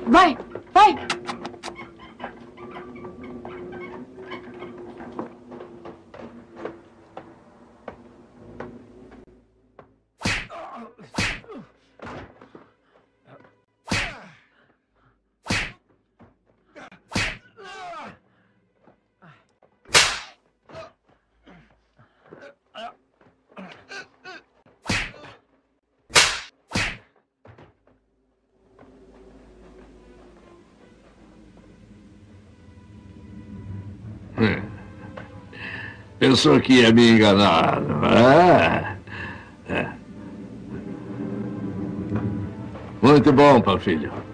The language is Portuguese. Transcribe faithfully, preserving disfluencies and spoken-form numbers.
Vai, vai! Pensou que ia me enganar, não é? É. Muito bom, Panfílio.